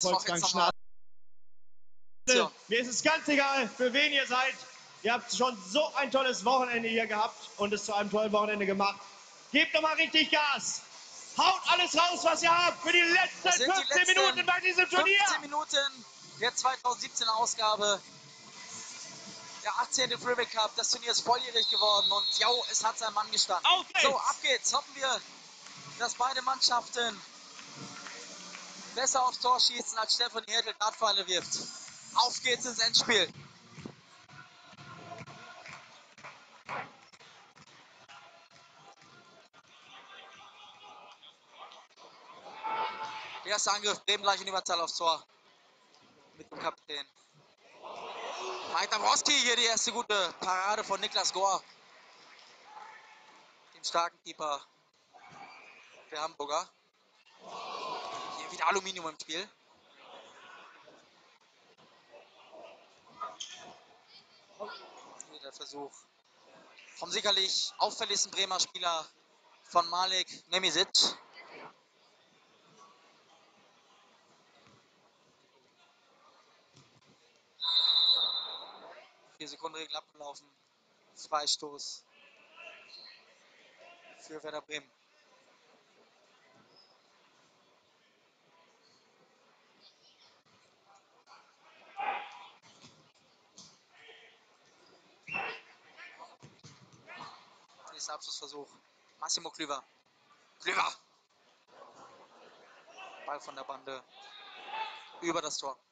Wolfgang Schnapp. Mir ist es ganz egal, für wen ihr seid. Ihr habt schon so ein tolles Wochenende hier gehabt und es zu einem tollen Wochenende gemacht. Gebt doch mal richtig Gas. Haut alles raus, was ihr habt für die letzten 15 Minuten bei diesem Turnier. 15 Minuten der 2017 Ausgabe. Der 18. Freeway Cup. Das Turnier ist volljährig geworden und ja, es hat seinen Mann gestanden. Auf geht's. So, ab geht's. Hoffen wir, dass beide Mannschaften besser aufs Tor schießen, als Stefanie Hertel Dartpfeile wirft. Auf geht's ins Endspiel. Der erste Angriff, Bremen gleich in Überzahl aufs Tor. Mit dem Kapitän. Mike Dabrowski, hier die erste gute Parade von Niklas Gohr. Dem starken Keeper der Hamburger. Hier wieder Aluminium im Spiel. Hier der Versuch vom sicherlich auffälligsten Bremer Spieler von Malik Nemisic. 4-Sekunden-Regel abgelaufen. Freistoß für Werder Bremen. Nächster Abschlussversuch. Massimo Klüver. Klüver! Ball von der Bande über das Tor.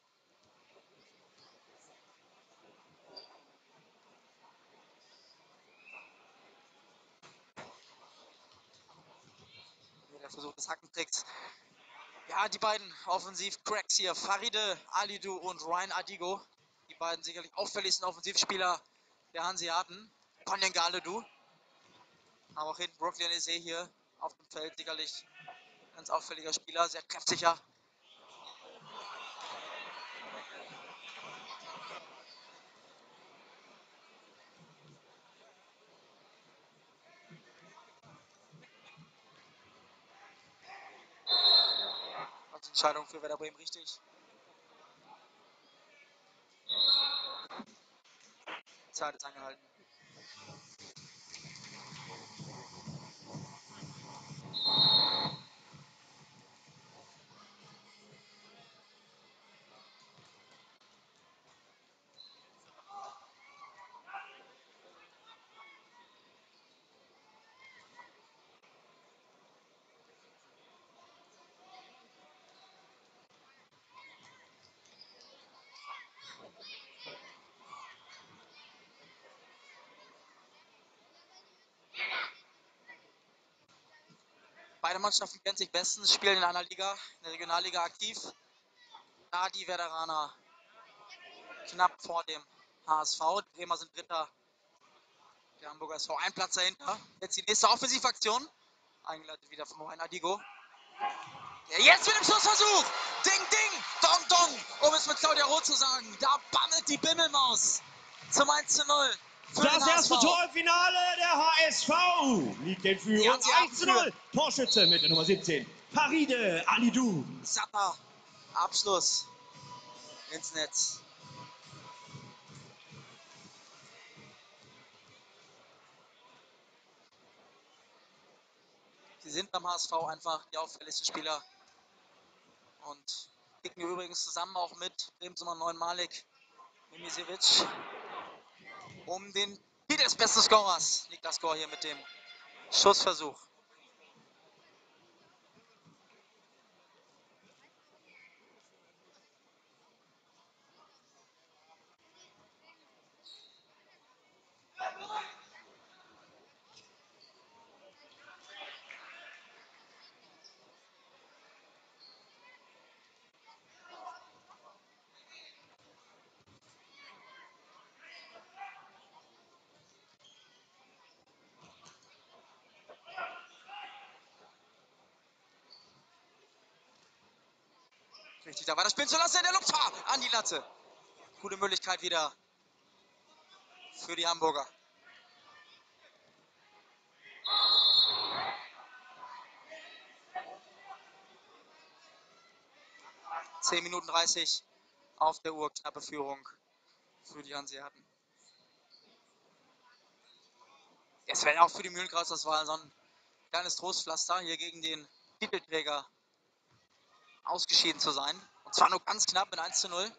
Hier der Versuch des Hackentricks. Ja, die beiden Offensiv-Cracks hier, Faride Alidou und Ryan Adigo. Die beiden sicherlich auffälligsten Offensivspieler der Hanseaten. Konyan Galidou. Aber auch hinten Brooklyn Eze hier auf dem Feld sicherlich ganz auffälliger Spieler, sehr kräftiger. Also Entscheidung für Werder Bremen richtig. Zeit ist angehalten. Beide Mannschaften kennen sich bestens, spielen in einer Liga, in der Regionalliga aktiv. Da die Werderaner knapp vor dem HSV. Die Bremer sind Dritter. Der Hamburger SV ein Platz dahinter. Jetzt die nächste Offensivaktion. Eingeleitet wieder von Ryan Adigo. Ja, jetzt mit dem Schussversuch. Ding, ding, dong, dong. Um es mit Claudia Roth zu sagen. Da bammelt die Bimmelmaus zum 1:0. Das erste Tor im Finale, der HSV liegt in Führung. 1:0. Torschütze mit der Nummer 17. Faride Alidou. Satter. Abschluss ins Netz. Sie sind beim HSV einfach die auffälligsten Spieler und kicken übrigens zusammen auch mit Brems Nummer 9 Malik Mimicevic um den Titel des besten Scorers. Niklas Gohr hier mit dem Schussversuch. Richtig, da war das Spiel zu lassen, der Lupfer an die Latte. Gute Möglichkeit wieder für die Hamburger. 10 Minuten 30 auf der Uhr, knappe Führung für die Hanseaten. Es wäre auch für die Mühlenkraus, das war so ein kleines Trostpflaster, hier gegen den Titelträger ausgeschieden zu sein. Und zwar nur ganz knapp mit 1:0.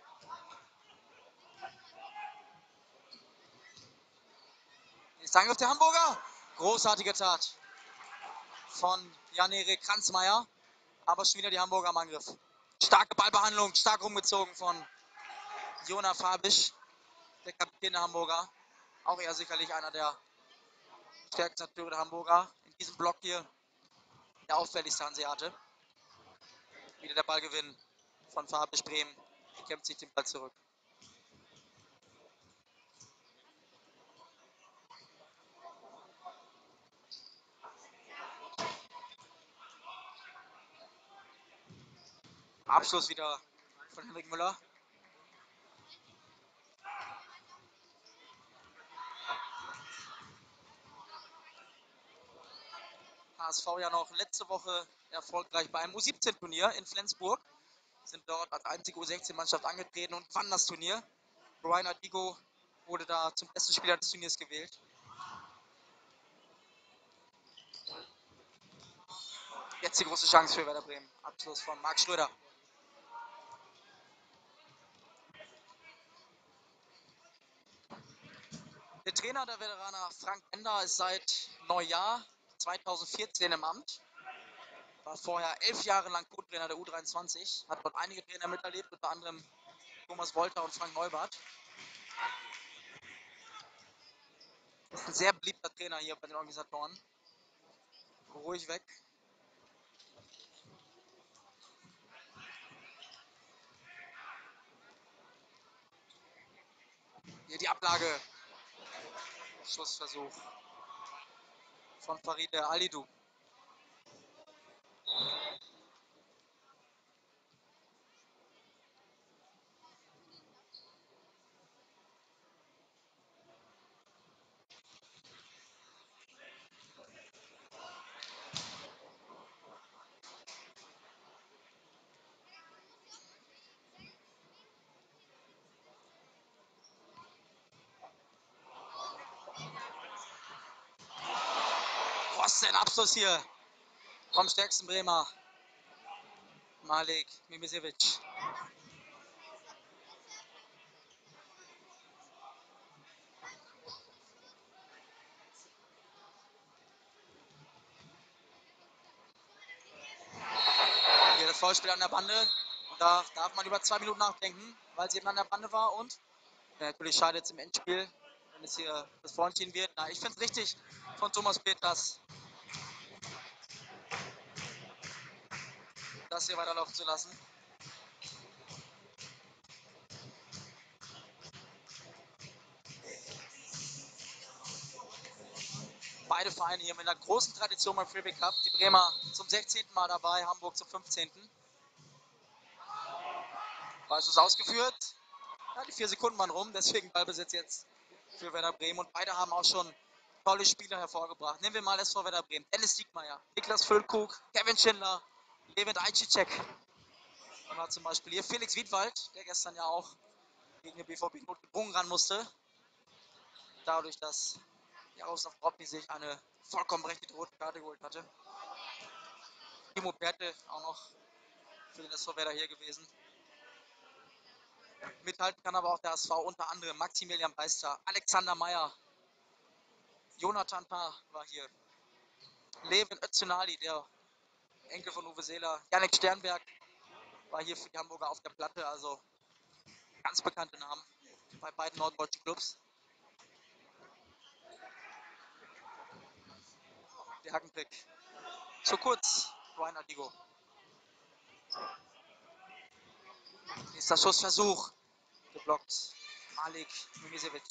Jetzt Angriff der Hamburger. Großartige Tat von Jan-Erik Kranzmeier. Aber schon wieder die Hamburger am Angriff. Starke Ballbehandlung, stark rumgezogen von Jona Fabisch, der Kapitän der Hamburger. Auch er sicherlich einer der stärksten Akteure der Hamburger. In diesem Block hier der auffälligste Hanseate. Wieder der Ballgewinn von Fabisch. Bremen kämpft sich den Ball zurück. Abschluss wieder von Henrik Müller. HSV ja noch letzte Woche erfolgreich bei einem U17-Turnier in Flensburg. Sind dort als einzige U16-Mannschaft angetreten und gewannen das Turnier. Brian Adigo wurde da zum besten Spieler des Turniers gewählt. Jetzt die große Chance für Werder Bremen. Abschluss von Marc Schröder. Der Trainer der Veteraner Frank Bender ist seit Neujahr 2014 im Amt. War vorher 11 Jahre lang Co-Trainer der U23. Hat dort einige Trainer miterlebt, unter anderem Thomas Wolter und Frank Neubart. Ist ein sehr beliebter Trainer hier bei den Organisatoren. Ruhig weg. Hier die Ablage. Schussversuch von Farid Alidou. Was denn Abschluss hier vom stärksten Bremer. Malik Mimicevic. Hier das Foulspiel an der Bande. Und da darf man über 2 Minuten nachdenken, weil sie eben an der Bande war. Und natürlich schade jetzt im Endspiel, wenn es hier das Vorentscheiden wird. Na, ich finde es richtig von Thomas Peters, das hier weiterlaufen zu lassen. Beide Vereine hier mit einer großen Tradition beim Freeway Cup. Die Bremer zum 16. Mal dabei, Hamburg zum 15. Ball ist ausgeführt. Ja, die 4 Sekunden waren rum, deswegen Ballbesitz jetzt für Werder Bremen. Und beide haben auch schon tolle Spieler hervorgebracht. Nehmen wir mal SV Werder Bremen. Dennis Diekmeyer, Niklas Füllkrug, Kevin Schindler, Levent Ajcicek. War zum Beispiel hier Felix Wiedwald, der gestern ja auch gegen den BVB notgedrungen ran musste. Dadurch, dass Jaroslav Bropny sich eine vollkommen berechtigte rote Karte geholt hatte. Timo Perte auch noch für den SV Werder hier gewesen. Mithalten kann aber auch der SV, unter anderem Maximilian Beister, Alexander Meyer, Jonathan Paar war hier, Levin Öztunali, der Enkel von Uwe Seeler, Jannik Sternberg war hier für die Hamburger auf der Platte, also ganz bekannte Namen bei beiden norddeutschen Clubs. Der Hackenpick. Zu kurz, Brian Adigo. Nächster Schussversuch. Geblockt. Malik Mimicevic.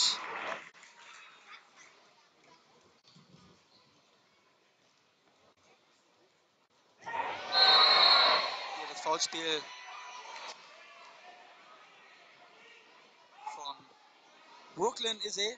Hier das Foulspiel von Brooklyn Ise.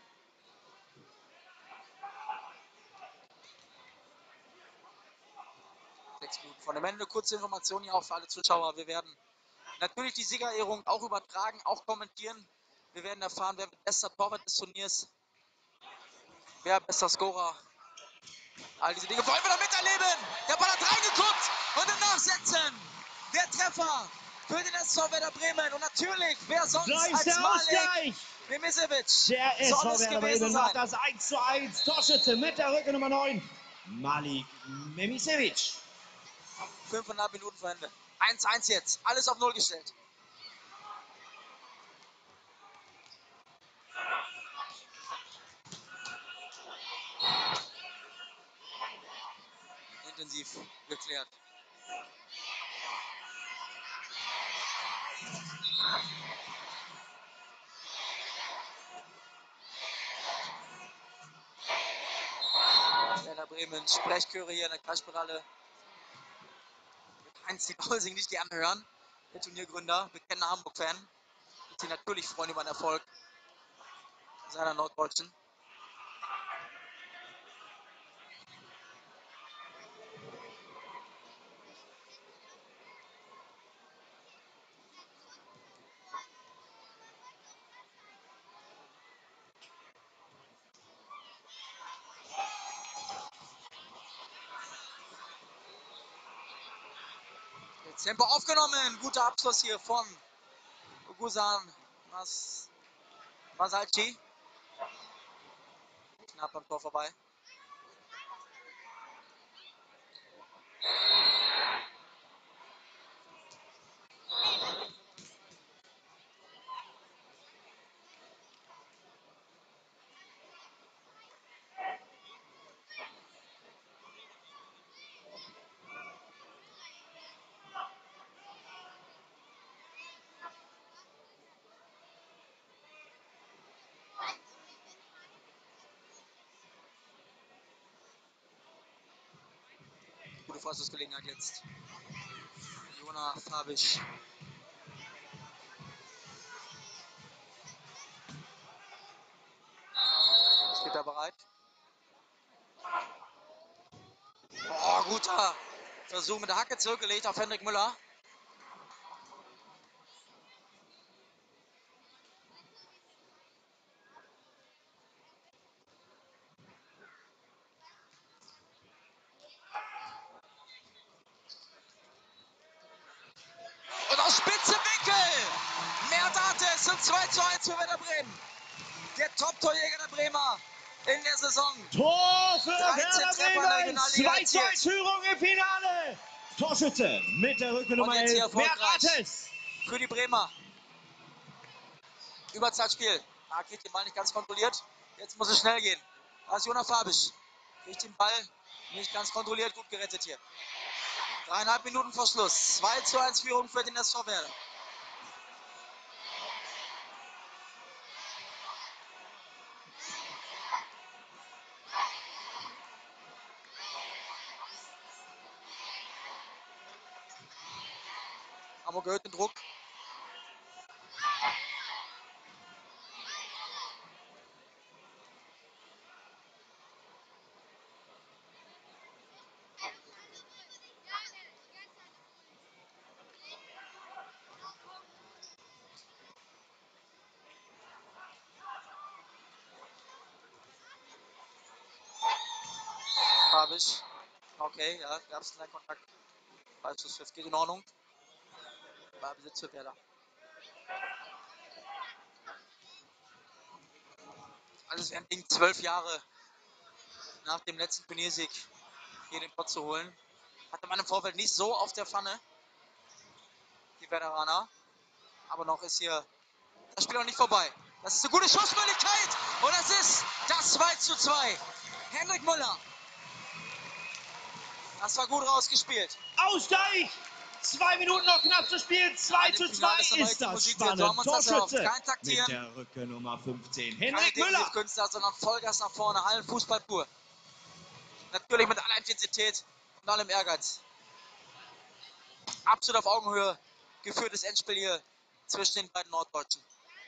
6 Minuten von dem Ende. Kurze Information hier auch für alle Zuschauer. Wir werden Natürlich die Siegerehrung auch übertragen, auch kommentieren. Wir werden erfahren, wer bester Torwart des Turniers, wer bester Scorer. All diese Dinge wollen wir noch miterleben. Der Ball hat reingeguckt und im Nachsetzen der Treffer für den SV Werder Bremen. Und natürlich, wer sonst Da ist als der Malik Ausgleich. Mimicevic Der soll SV es Werder gewesen Bremen sein. macht das 1:1. Torschütze mit der Rücke Nummer 9. Malik Mimicevic. 5,5 Minuten vor Ende. 1:1 jetzt. Alles auf 0 gestellt. Intensiv geklärt. Werder Bremen, Sprechchöre hier in der Kasperhalle. Heinz Olsing nicht gerne hören. Der Turniergründer, bekennender Hamburg-Fan. Wird sich natürlich freuen über den Erfolg seiner Norddeutschen. Jetzt Tempo aufgenommen. Guter Abschluss hier von Oguzhan Masalci. Knapp am Tor vorbei. Gute Vorschussgelegenheit jetzt. Jona Fabisch. Steht er bereit? Oh, guter Versuch mit der Hacke zurückgelegt auf Hendrik Müller. Und aus spitze Winkel! Merdates zum 2:1 für Werder Bremen. Der Top-Torjäger der Bremer in der Saison. Tor für 13 Werder Treffer in der Bremen. Regionalliga 2:1 Führung im Finale. Torschütze mit der Rücke Nummer Und jetzt hier 11. erfolgreich Merdates. für die Bremer. Überzahlspiel. Da kriegt den Ball nicht ganz kontrolliert. Jetzt muss es schnell gehen. Da ist Jona Fabisch. Kriegt den Ball nicht ganz kontrolliert. Gut gerettet hier. 3,5 Minuten vor Schluss. 2:1 Führung für den SV Werder. Hamburg erhöht den Druck. Fabisch. Okay, ja, gab es einen Kontakt. Falsches Schiff geht in Ordnung. Ballbesitz für Werder. Also es wären 12 Jahre nach dem letzten Turniersieg hier den Pott zu holen. Hatte man im Vorfeld nicht so auf der Pfanne, die Werderaner. Aber noch ist hier das Spiel noch nicht vorbei. Das ist eine gute Schussmöglichkeit. Und das ist das 2:2. Hendrik Müller. Das war gut rausgespielt. Ausgleich. 2 Minuten noch knapp zu spielen. 2:2 ist das spannend. So haben wir uns das erhofft. Torschütze Kein Taktieren, mit der Rücke Nummer 15. keine Hendrik Müller. Defensivkünstler, sondern Vollgas nach vorne. Hallenfußball pur. Natürlich mit aller Intensität und allem Ehrgeiz. Absolut auf Augenhöhe geführtes Endspiel hier zwischen den beiden Norddeutschen.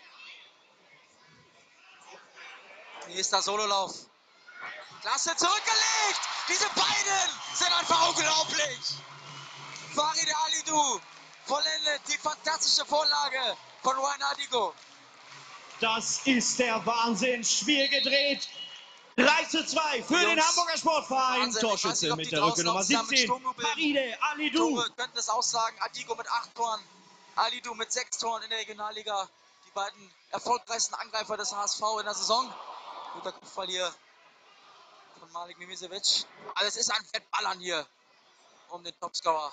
Nächster Sololauf. Klasse zurückgelegt. Diese beiden sind einfach unglaublich. Farid Alidou vollendet die fantastische Vorlage von Ryan Adigo. Das ist der Wahnsinn. Spiel gedreht. 3:2 für den Hamburger Sportverein. Wahnsinn. Torschütze mit der Rücke Nummer 17. Faride Alidou. Tore könnten es aussagen. Adigo mit 8 Toren. Alidou mit 6 Toren in der Regionalliga. Die beiden erfolgreichsten Angreifer des HSV in der Saison. Guter Kopfball hier von Malik Mimicevic. Alles ist ein Wettballern hier um den Topscorer.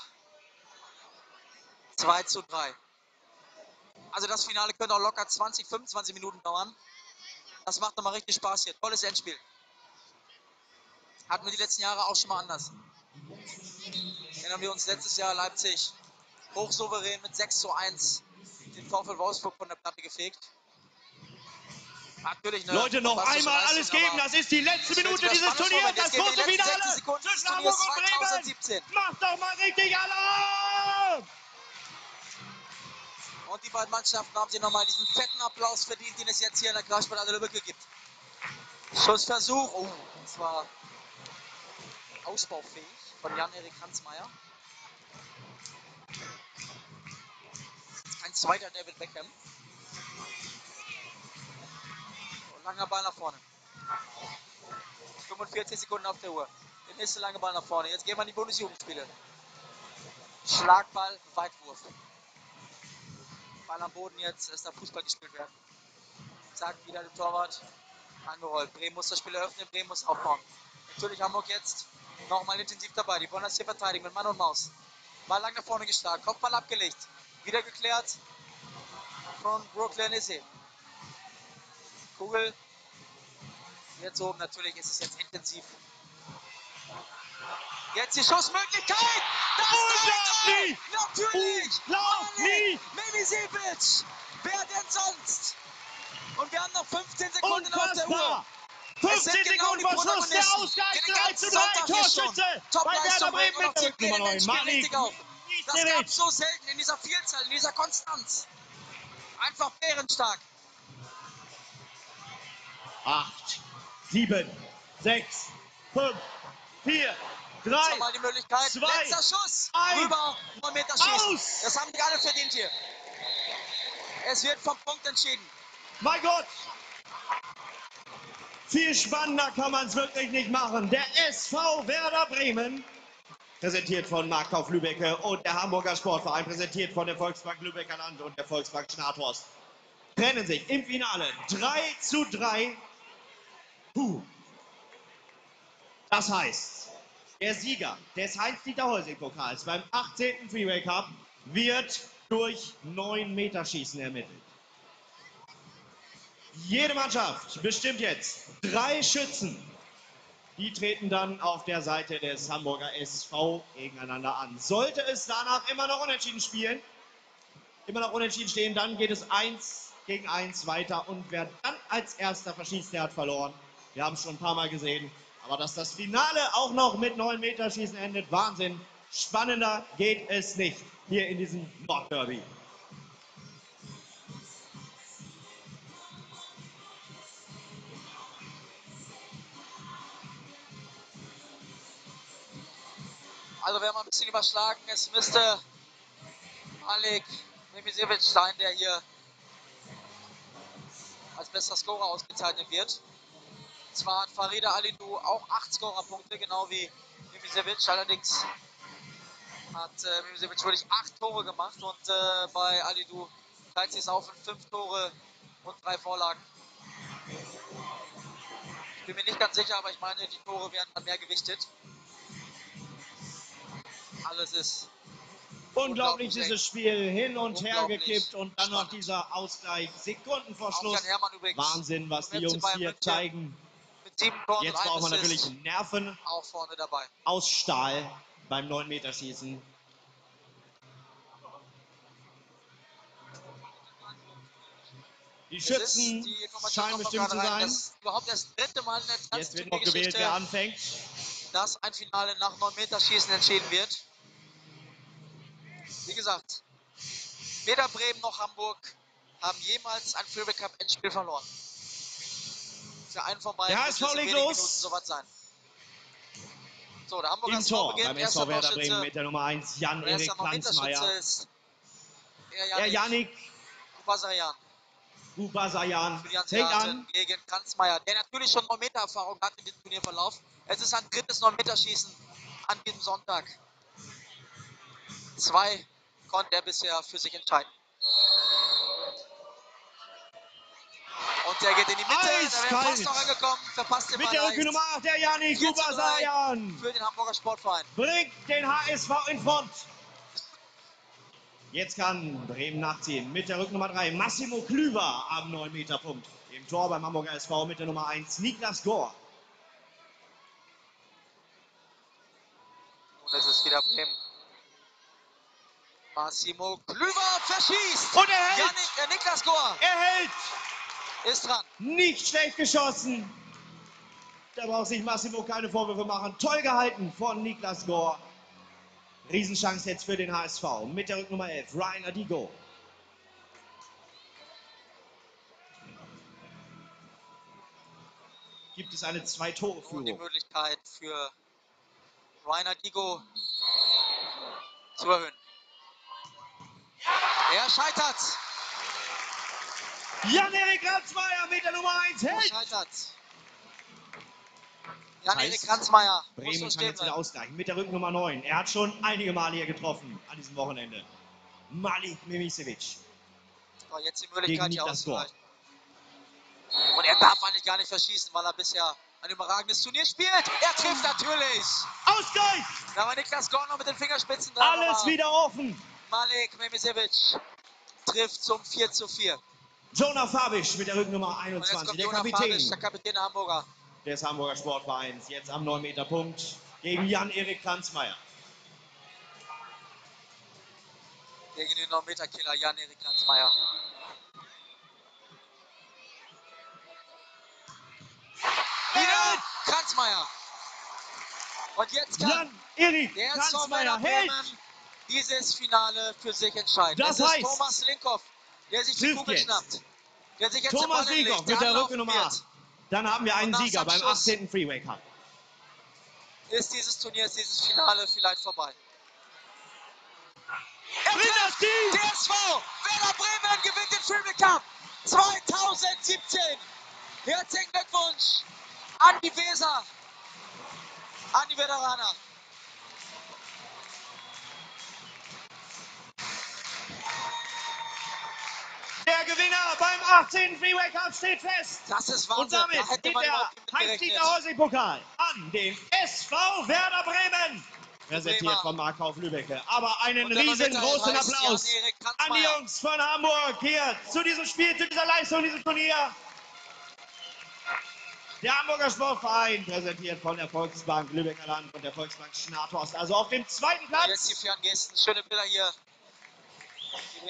2:3. Also das Finale könnte auch locker 20, 25 Minuten dauern. Das macht nochmal richtig Spaß hier. Tolles Endspiel. Hatten wir die letzten Jahre auch schon mal anders. Erinnern wir uns letztes Jahr Leipzig hochsouverän mit 6:1 den VfL Wolfsburg von der Platte gefegt. Natürlich eine Leute, noch einmal alles geben. Das ist die letzte Minute dieses Turniers. Das große Finale zwischen Hamburg und Bremen. Macht doch mal richtig Alarm! Und die beiden Mannschaften haben sich nochmal diesen fetten Applaus verdient, den es jetzt hier in der Kreissporthalle Lübbecke gibt. Schussversuch. Oh, das war ausbaufähig von Jan-Erik Hansmeier. Ein zweiter David Beckham. So, langer Ball nach vorne. 45 Sekunden auf der Uhr. Der nächste lange Ball nach vorne. Jetzt gehen wir in die Bundesjugendspiele. Schlagball, Weitwurf. Ball am Boden jetzt, lässt da Fußball gespielt werden. Zack, wieder der Torwart. Angerollt. Bremen muss das Spiel eröffnen, Bremen muss aufbauen. Natürlich Hamburg jetzt nochmal intensiv dabei. Die wollen das hier verteidigen mit Mann und Maus. Ball lang nach vorne geschlagen, Kopfball abgelegt. Wieder geklärt von Brooklyn Isse. Kugel. Jetzt oben, natürlich ist es jetzt intensiv. Jetzt die Schussmöglichkeit! Das 3:3! Natürlich! Malik Mimicevic! Wer denn sonst? Und wir haben noch 15 Sekunden auf der Uhr. 15 Sekunden vor Schluss der Ausgleich. 3:3 Torschütze bei Werder Bremen mit der Rücknummer 9. Malik. Das gab es so selten in dieser Vielzahl, in dieser Konstanz. Einfach bärenstark. 8, 7, 6, 5, 4, 3, mal die Möglichkeit. 2, letzter Schuss. 1, rüber, 9 Meter schießen. aus. Das haben die alle verdient hier. Es wird vom Punkt entschieden. Mein Gott. Viel spannender kann man es wirklich nicht machen. Der SV Werder Bremen, präsentiert von Marktkauf Lübbecke, und der Hamburger Sportverein, präsentiert von der Volksbank Lübecker Land und der Volksbank Schnathorst, trennen sich im Finale 3:3. Das heißt, der Sieger des Heinz-Dieter-Heusing-Pokals beim 18. Freeway Cup wird durch 9-Meter-Schießen ermittelt. Jede Mannschaft bestimmt jetzt 3 Schützen. Die treten dann auf der Seite des Hamburger SV gegeneinander an. Sollte es danach immer noch unentschieden stehen, dann geht es 1-1 weiter. Und wer dann als erster verschießt, der hat verloren. Wir haben es schon ein paar Mal gesehen. Aber dass das Finale auch noch mit 9-Meter-Schießen endet, Wahnsinn. Spannender geht es nicht hier in diesem Nordderby. Also wir haben ein bisschen überschlagen. Es müsste Malik Mimicevic sein, der hier als bester Scorer ausgezeichnet wird. Zwar hat Faride Alidou auch 8 Scorerpunkte, genau wie Mimicevic. Allerdings hat Mimicevic wirklich 8 Tore gemacht und bei Alidou teilt sich es auf in 5 Tore und 3 Vorlagen. Ich bin mir nicht ganz sicher, aber ich meine, die Tore werden dann mehr gewichtet. Alles ist unglaublich, dieses Spiel hin und her gekippt und dann noch dieser Ausgleich, Sekunden vor Schluss. Wahnsinn, was die Jungs hier zeigen. Jetzt braucht man natürlich Nerven auch vorne dabei. Aus Stahl beim 9-Meter-Schießen. Die Schützen scheinen bestimmt zu sein. Das überhaupt das 3. Mal in der Jetzt wird noch gewählt, wer anfängt. Dass ein Finale nach 9-Meter-Schießen entschieden wird. Wie gesagt, weder Bremen noch Hamburg haben jemals ein Freeway Cup Endspiel verloren. Für einen von beiden der HSV legt los. Soweit sein. So, der Hamburger im Tor beim SV Werder Bremen mit der Nummer 1 Jan-Erik Hansmeier. Der Yannick Basayan Ubasayan für die fängt Asiaten an. gegen Kranzmeier, der natürlich schon 9 Meter Erfahrung hat in diesem Turnierverlauf. Es ist ein drittes 9 Meter Schießen an diesem Sonntag. 2 konnte er bisher für sich entscheiden. Und der geht in die Mitte, der wäre fast Eiskalt. noch angekommen, verpasst den Mit Ball der leicht. Rückennummer 8, der Yannick 4:3 Ubasayan für den Hamburger Sportverein. bringt den HSV in Front. Jetzt kann Bremen nachziehen mit der Rückennummer 3, Massimo Klüver am 9-Meter-Punkt. Im Tor beim Hamburger SV mit der Nummer 1, Niklas Gohr. Nun ist es wieder Bremen. Massimo Klüver verschießt. Und er hält! Niklas Gohr Er hält! ist dran. Nicht schlecht geschossen. Da braucht sich Massimo keine Vorwürfe machen. Toll gehalten von Niklas Gohr. Riesenchance jetzt für den HSV mit der Rücknummer 11, Rainer Digo. Gibt es eine Und die 2-Tore-Führung? Möglichkeit für Rainer Digo zu erhöhen. Er scheitert. Jan-Erik Kranzmeier mit der Nummer 1 Er hält. scheitert. Das Jan-Erik heißt, Kranzmeier muss Bremen so kann stehen jetzt wieder bleiben. ausgleichen mit der Rückennummer 9. Er hat schon einige Male hier getroffen an diesem Wochenende. Malik Mimicevic. So, jetzt die Gegen Möglichkeit hier Niklas Gohr. auszugleichen. Und er darf eigentlich gar nicht verschießen, weil er bisher ein überragendes Turnier spielt. Er trifft natürlich. Ausgleich! Da war Niklas Gohr noch mit den Fingerspitzen dran. Alles aber wieder offen. Malik Mimicevic trifft zum 4:4. Jonah Fabisch mit der Rückennummer Und jetzt 21, kommt der Jonas Kapitän Fabisch, der Kapitän der Hamburger. des Hamburger Sportvereins. Jetzt am 9-Meter-Punkt gegen Jan-Erik Kranzmeier. Gegen den 9-Meter-Killer Jan-Erik Kranzmeier. Wieder Kranzmeier. Und jetzt kann Jan-Erik der SV Kranzmeier Werder hält. Bremen dieses Finale für sich entscheiden. Das Es ist heißt, Thomas Linkhoff, der sich die trifft Kugel jetzt schnappt. Der sich jetzt den Thomas Ball Linkhoff hinlegt, mit der anlaufen Rückennummer wird. 8. Dann haben wir einen Und nach Sieger beim Abschluss 18. Freeway Cup. Ist dieses Turnier, ist dieses Finale vielleicht vorbei. Er Dynastie! trifft! TSV Werder Bremen gewinnt den Freeway Cup 2017. Herzlichen Glückwunsch an die Weser, an die Veteraner. Der Gewinner beim 18. Freeway Cup steht fest. Das ist Und Wahnsinn. damit Da hätte geht man der überhaupt nicht mit Heimsieg gerechnet. der Horsing-Pokal an den SV Werder Bremen. Präsentiert Bremer. von Markkauf Lübbecke. Aber einen Und der riesengroßen heißt Applaus Jan-Erik an die Kranzmeier. Jungs von Hamburg hier zu diesem Spiel, zu dieser Leistung, diesem Turnier. Der Hamburger Sportverein, präsentiert von der Volksbank Lübecker Land und der Volksbank Schnathorst. Also auf dem zweiten Jetzt die Platz. Ferngesten, schöne Bilder hier.